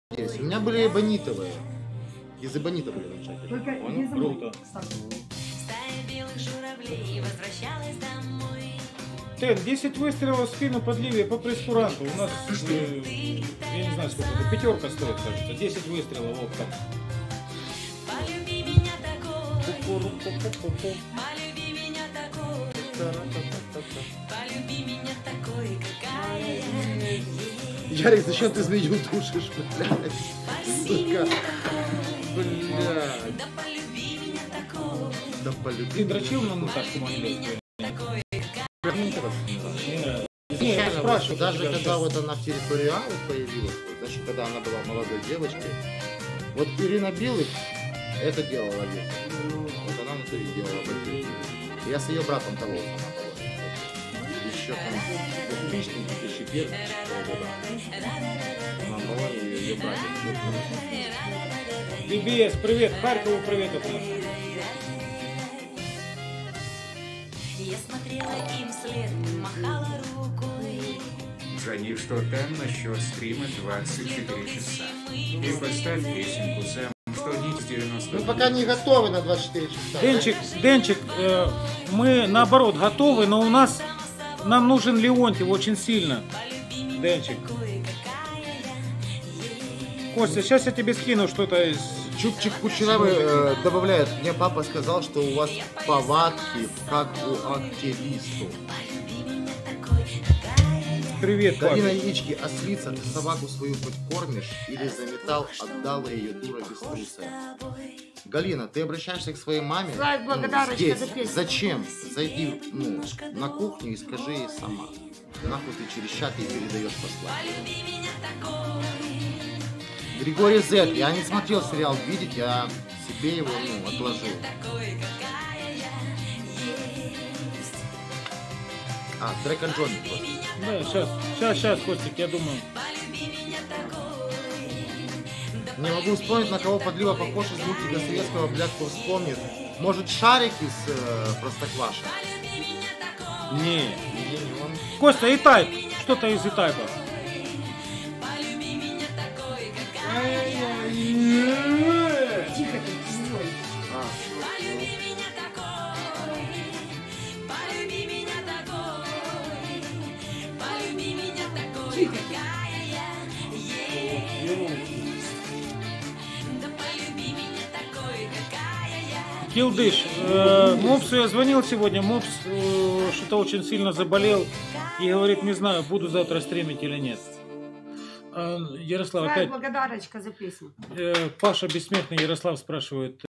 У меня были эбонитовые. Из эбонита были начать. Только Понял? Круто. Тен, 10 выстрелов в спину под ливе по прескуранту. У нас, я не знаю сколько это, 5 стоит, кажется. 10 выстрелов оптом. Ярик, зачем ты змею душишь, блядь? Сука. Блядь. Да полюби. Ты дрочил на муташку манилетку? Нет, спрашиваю, даже когда вот она в территории Авы появилась, вот, значит, когда она была молодой девочкой, вот Ирина Билых это делала весь. Вот она на то и делала весь. Я с ее братом того сама была. Еще там 2001 года. Она была и ее братья. ДБС, привет, Харькову привет от нас. Я смотрела им вслед, махала рукой. Звони в тот там насчет стрима 24 часа. И поставь песенку Сэм 190. Мы пока не готовы на 24 часа. Денчик, мы наоборот готовы, но у нас, нам нужен Леонтьев очень сильно. Денчик. Костя, сейчас я тебе скину что-то из... Чупчик Кучерявый добавляет, мне папа сказал, что у вас повадки, как у активистов. Привет, Галина папа. Яички, ослица, ты собаку свою хоть кормишь или за металл отдала ее дура беструсая? Галина, ты обращаешься к своей маме? Слайд, благодарочка здесь. за песню. Зачем? Зайди на кухню и скажи ей сама. Нахуй ты через чат ей передаешь послание. Григорий Зет, я не смотрел сериал «Видеть», я себе его отложил. А, Дрейк и Джонни просто. Да, сейчас, Костик, я думаю. Не могу вспомнить, на кого подлива похож из мультика советского, блядь, кто вспомнит. Может, Шарик из Простоквашино? Не. Не он. Костя, E-Type. Что-то из E-Type. Тихо ты, злой. Тихо ты. Килдыш, Мопсу я звонил сегодня, Мопс что-то очень сильно заболел и говорит, не знаю, буду завтра стримить или нет. Ярослав, Слайд, опять благодарочка за песню. Паша Бессмертный Ярослав спрашивает,